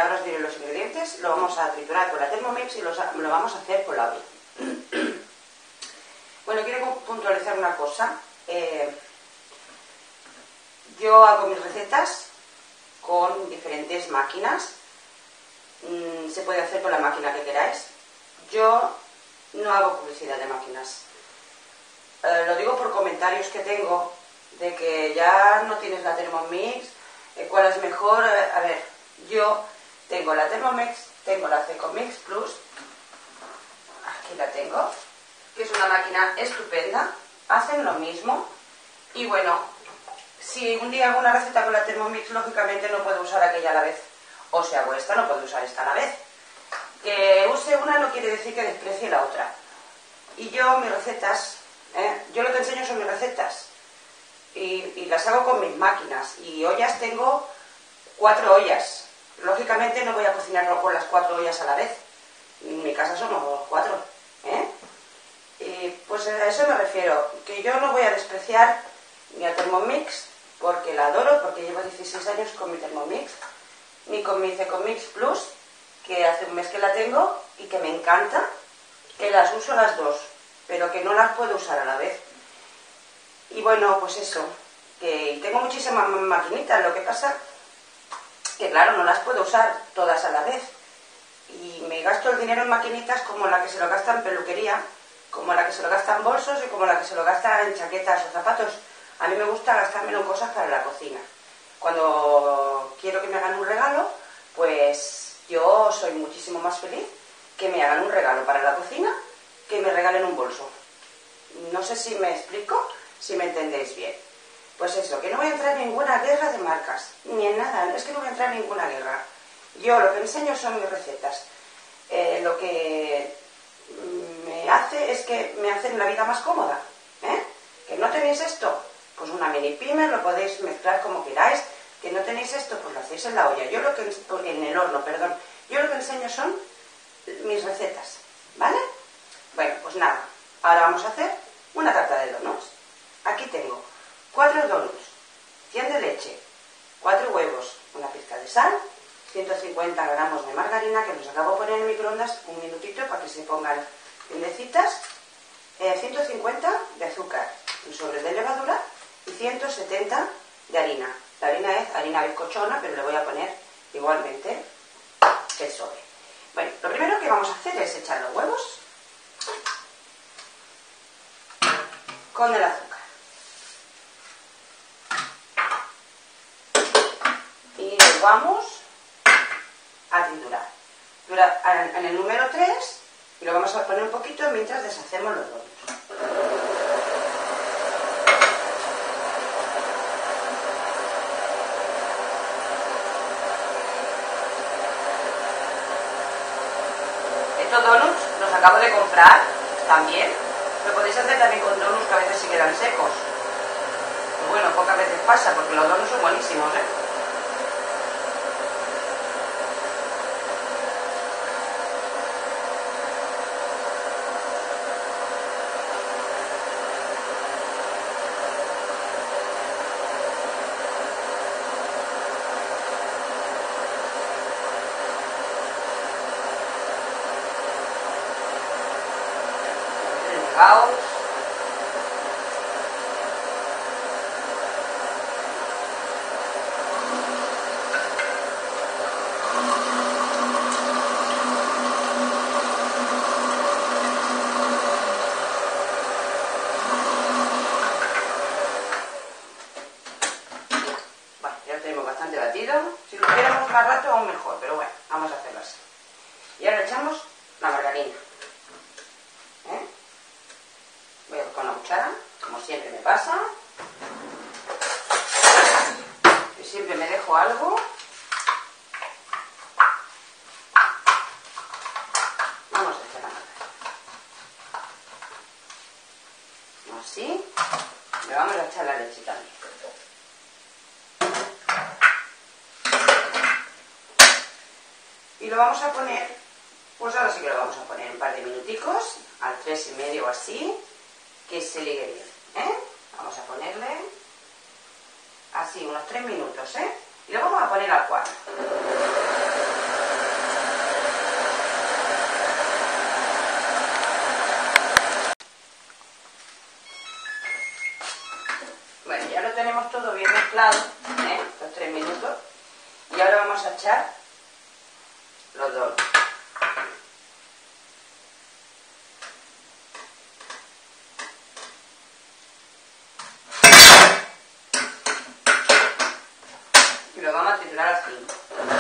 ahora os diré los ingredientes. Lo vamos a triturar con la Thermomix y lo vamos a hacer con la olla. Bueno, quiero puntualizar una cosa. Yo hago mis recetas con diferentes máquinas. Se puede hacer con la máquina que queráis. Yo no hago publicidad de máquinas. Lo digo por comentarios que tengo de que ya no tienes la Thermomix, ¿cuál es mejor? A ver, yo tengo la Thermomix, tengo la Thermomix Plus, aquí la tengo, que es una máquina estupenda, hacen lo mismo. Y bueno, si un día hago una receta con la Thermomix, lógicamente no puedo usar aquella a la vez. O si hago esta, no puedo usar esta a la vez. Que use una no quiere decir que desprecie la otra. Y yo mis recetas, yo lo que enseño son mis recetas. Y las hago con mis máquinas. Y ollas tengo 4 ollas. Lógicamente no voy a cocinarlo con las 4 ollas a la vez. En mi casa somos 4. Y pues a eso me refiero. Que yo no voy a despreciar ni a Thermomix, porque la adoro, porque llevo 16 años con mi Thermomix, ni con mi Thermomix Plus, que hace un mes que la tengo y que me encanta, que las uso las dos, pero que no las puedo usar a la vez. Y bueno, pues eso, que tengo muchísimas maquinitas, lo que pasa que claro, no las puedo usar todas a la vez. Y me gasto el dinero en maquinitas como la que se lo gasta en peluquería, como la que se lo gasta en bolsos y como la que se lo gasta en chaquetas o zapatos. A mí me gusta gastármelo en cosas para la cocina. Cuando quiero que me hagan un regalo, pues yo soy muchísimo más feliz que me hagan un regalo para la cocina que me regalen un bolso. No sé si me explico, si me entendéis bien. Pues eso, que no voy a entrar en ninguna guerra de marcas, ni en nada, es que no voy a entrar en ninguna guerra. Yo lo que enseño son mis recetas. Lo que me hace es que me hacen la vida más cómoda. ¿Que no tenéis esto? Pues una mini pimer, lo podéis mezclar como queráis. Que no tenéis esto, pues lo hacéis en la olla. Yo lo que en el horno, perdón. Yo lo que enseño son mis recetas, ¿vale? Bueno, pues nada. Ahora vamos a hacer una tarta de donuts. Aquí tengo 4 donuts, 100 de leche, 4 huevos, una pizca de sal, 150 gramos de margarina que los acabo de poner en el microondas un minutito para que se pongan tiendecitas, 150 de azúcar, un sobre de levadura y 170 de harina. La harina es harina bizcochona, pero le voy a poner igualmente el sobre. Bueno, lo primero que vamos a hacer es echar los huevos con el azúcar. Y lo vamos a triturar. En el número 3, y lo vamos a poner un poquito mientras deshacemos los donuts. Estos donuts los acabo de comprar también. Lo podéis hacer también con donuts que a veces sí quedan secos. Pues bueno, pocas veces pasa porque los donuts son buenísimos, Fijaos. Bueno, ya lo tenemos bastante batido. Si lo tuviéramos más rato aún mejor, pero bueno, vamos a hacerlo así. Y ahora echamos la margarina. Voy a buscar una cuchara, como siempre me pasa. Yo siempre me dejo algo. Vamos a echar la margarina. Así. Le vamos a echar la leche también. Y lo vamos a poner, pues ahora sí que lo vamos a poner un par de minuticos, al 3,5 o así, que se ligue bien, Vamos a ponerle así unos 3 minutos, y lo vamos a poner al 4. mezclado, los 3 minutos, y ahora vamos a echar los donuts. Y lo vamos a triturar al 5.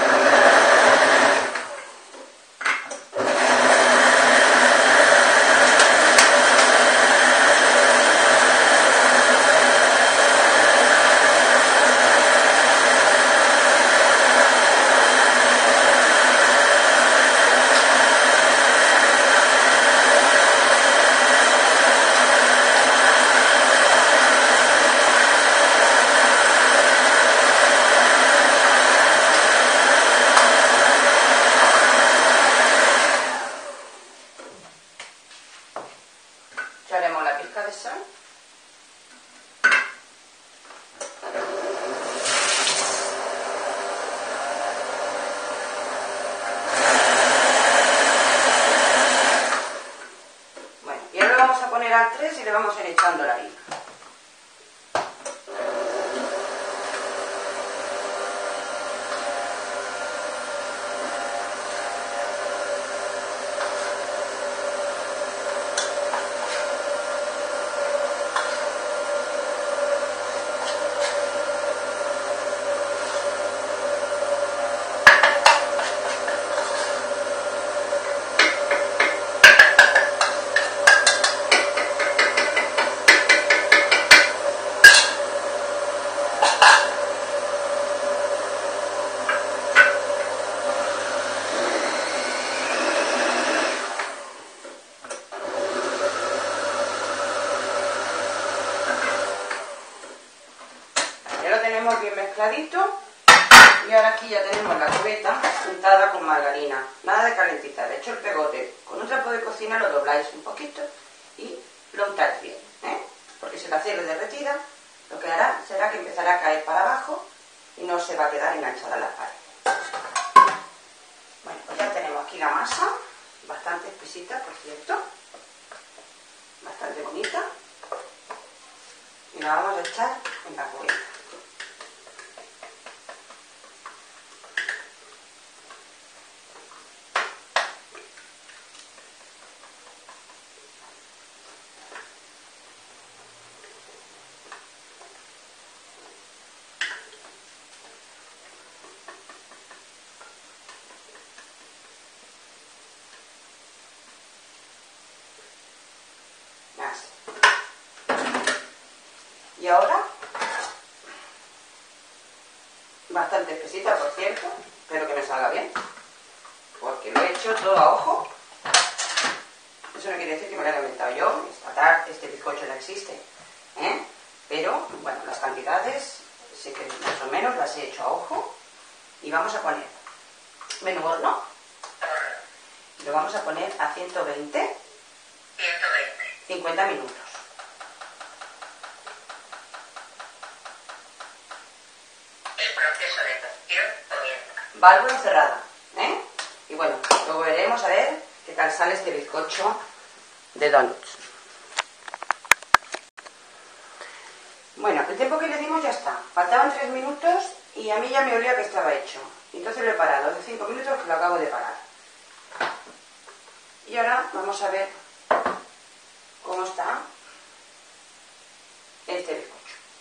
Echaremos la pizca de sal. Bueno, y ahora lo vamos a poner al 3 y le vamos a ir echando la harina. Ya lo tenemos bien mezcladito y ahora aquí ya tenemos la cubeta untada con margarina, nada de calentita. De hecho el pegote con un trapo de cocina lo dobláis un poquito y lo untáis bien, porque si la hacéis derretida lo que hará será que empezará a caer para abajo y no se va a quedar enganchada a la pared. Bueno, pues ya tenemos aquí la masa, bastante espesita por cierto, bastante bonita, y la vamos a echar en la cubeta. Y ahora, bastante espesita por cierto, espero que me salga bien, porque lo he hecho todo a ojo. Eso no quiere decir que me lo haya inventado yo, este bizcocho ya existe, pero bueno, las cantidades sé que más o menos las he hecho a ojo. Y vamos a poner menú horno, lo vamos a poner a 120, 50 minutos. Válvula cerrada, y bueno, luego veremos a ver qué tal sale este bizcocho de donuts. Bueno, el tiempo que le dimos ya está, faltaban 3 minutos y a mí ya me olía que estaba hecho, entonces lo he parado, hace 5 minutos que lo acabo de parar. Y ahora vamos a ver cómo está este bizcocho.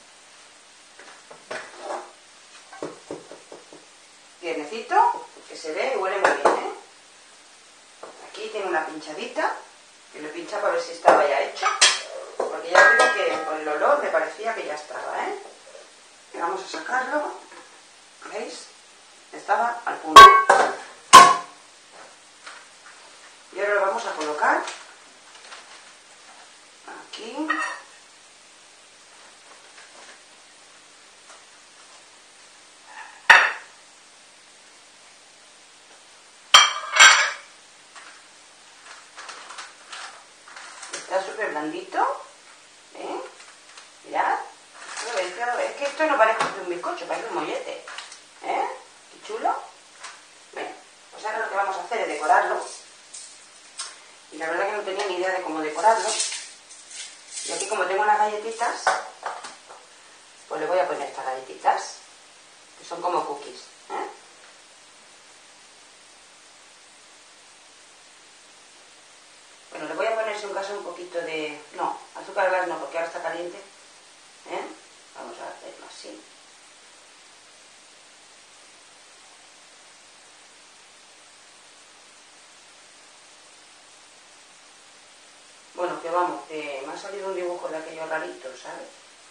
Tiernecito, que se ve y huele muy bien, Aquí tiene una pinchadita, que lo he pinchado para ver si estaba ya hecho, porque ya digo que con el olor me parecía que ya estaba, Y vamos a sacarlo, ¿veis? Estaba al punto. Y ahora lo vamos a colocar aquí. Está súper blandito, mirad, es que esto no parece un bizcocho, parece un mollete, qué chulo. Bueno, pues ahora lo que vamos a hacer es decorarlo, y la verdad que no tenía ni idea de cómo decorarlo, y aquí como tengo unas galletitas, pues pues le voy a poner estas galletitas, que son como cookies, ¿eh? Bueno, le voy a poner si un caso un poquito de... No, azúcar glass no, porque ahora está caliente, ¿eh? Vamos a hacerlo así. Bueno, que vamos, que me ha salido un dibujo de aquellos raritos, ¿sabes?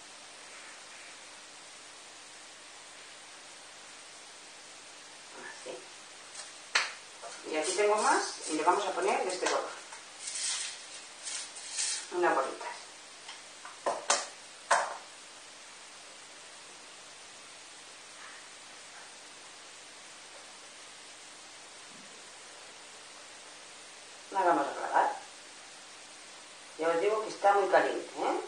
Así. Y aquí tengo más y le vamos a poner de este color. Unas bolitas. La vamos a clavar. Ya os digo que está muy caliente, ¿eh?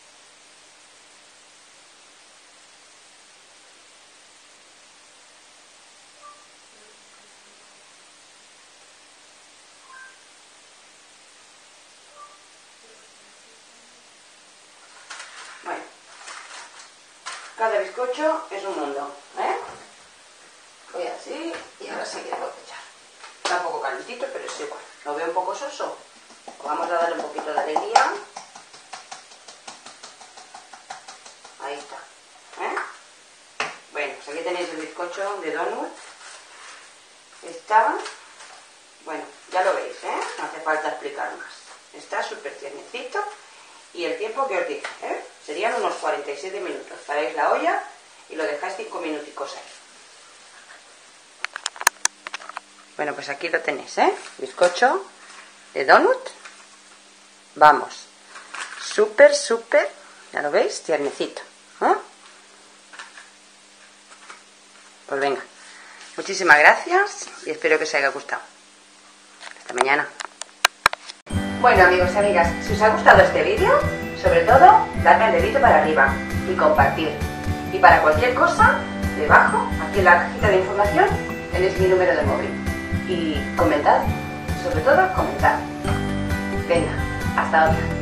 Bueno, cada bizcocho es un mundo, ¿eh? Voy así y ahora sí que le voy a echar. Está un poco calentito, pero es igual. Lo veo un poco soso. Vamos a darle un poquito de alegría. Ahí está, ¿eh? Bueno, pues aquí tenéis el bizcocho de donut. Está, bueno, ya lo veis, ¿eh? No hace falta explicar más. Está súper tiernecito. Y el tiempo que os dije, ¿eh? Serían unos 47 minutos. Paráis la olla y lo dejáis 5 minuticos ahí. Bueno, pues aquí lo tenéis, ¿eh? Bizcocho de donut. Vamos, súper, súper, ya lo veis, tiernecito, ¿eh? Pues venga, muchísimas gracias y espero que os haya gustado. Hasta mañana. Bueno, amigos y amigas, si os ha gustado este vídeo, sobre todo, dadme el dedito para arriba y compartir. Y para cualquier cosa, debajo, aquí en la cajita de información, tenéis mi número de móvil. Y comentad, sobre todo, comentad. Venga. Hasta otra.